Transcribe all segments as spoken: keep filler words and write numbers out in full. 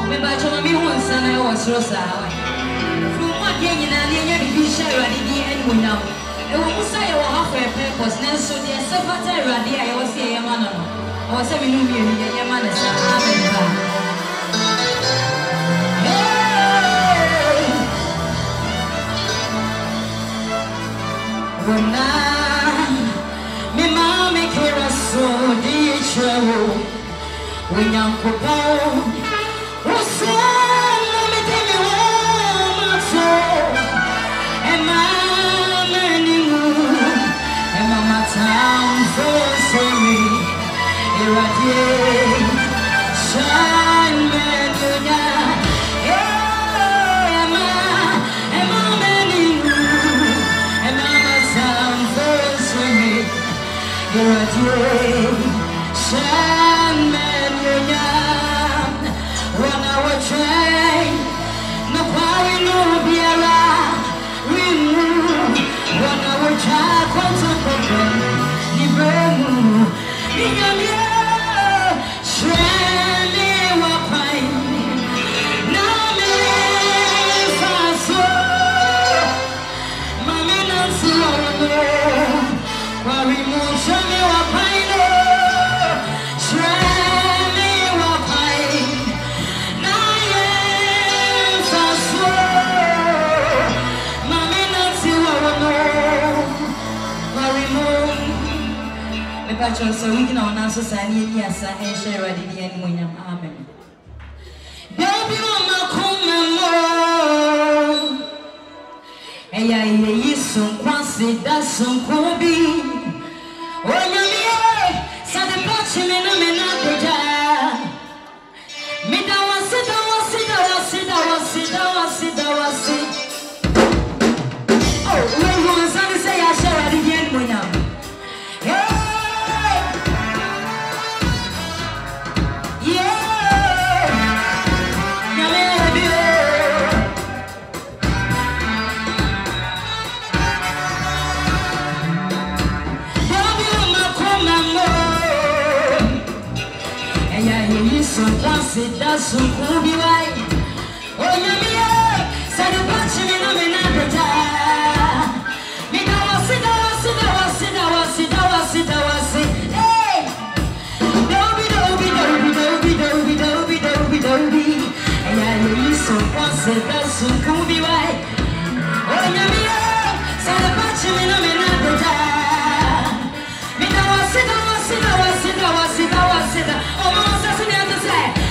Me bacho mami hunsa na was rosa. From what yen na yen bi share radi di enu now. E wo musa ye wo half a purpose na so de sepata radi aye wo se ye ma no no. O se me nu mi ye ye ma na sa amen ba. When I me mama kira so di chawo when I'm cold what's on me tell me what so and my learning and my town so sorry irradiate shine man Shine man young when I was train no power no biara remove when I was child contemplate ni bremu ni nyamia shine wa pai na me faso mami nansi ono kwa remove wa pai so we can on society yes and share ready the end when I'm amen. Baby mama come more. Hey I hear some quasi that some could be. Oh yeah, so the passion in a minute. Me da was it, da was it, da was it, da was it, da was it, da was it. Oh, when you was on say I share ready the end when I'm. It doesn't cool be right. Oh, yeah, said the passion in a minute. Me da was it, da was it, da was it, da was it, da was it, da was it. Hey, doby, doby, doby, doby, doby, doby, doby, doby. And yeah, you so once it doesn't cool be right. Oh, yeah, said the passion in a minute. Me da was it, da was it, da was it, da was it, da was it. Oh, mama says it to say.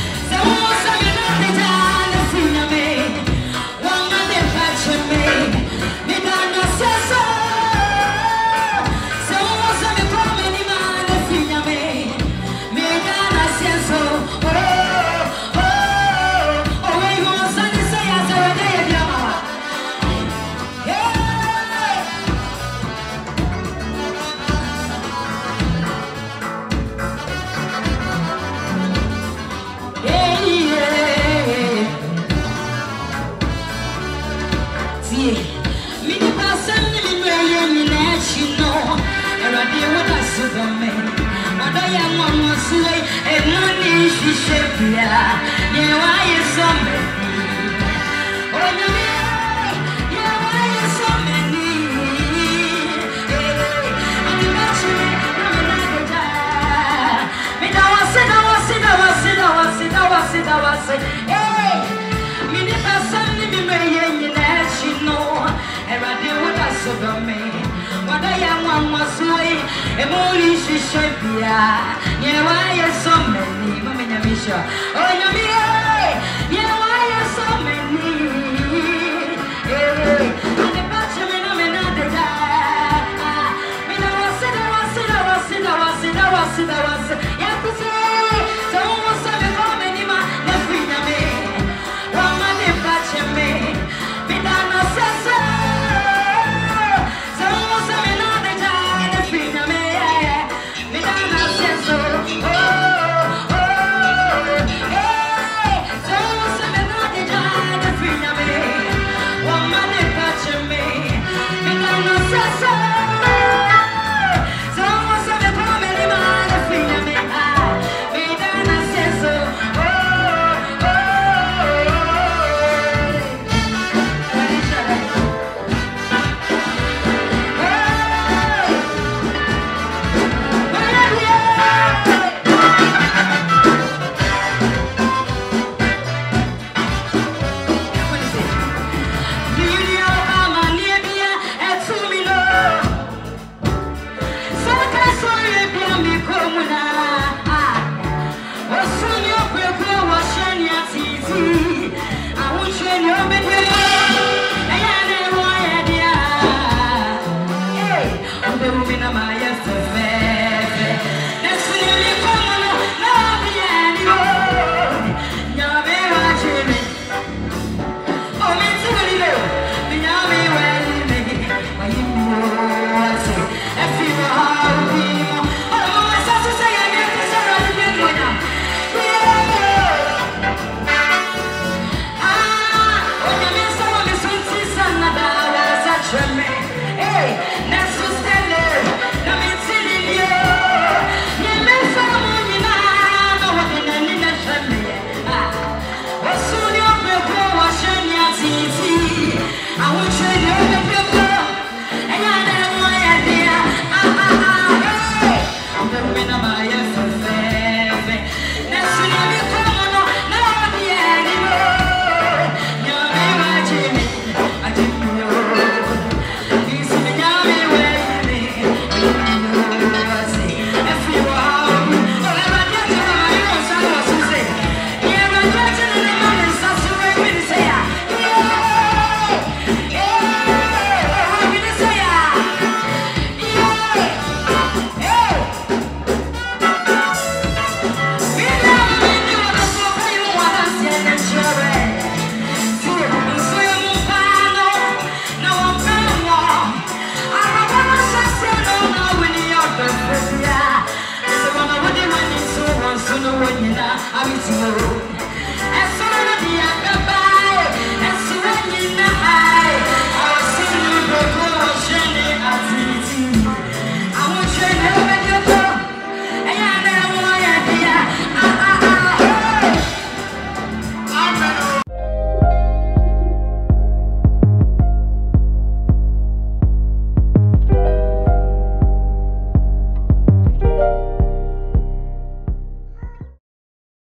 abiti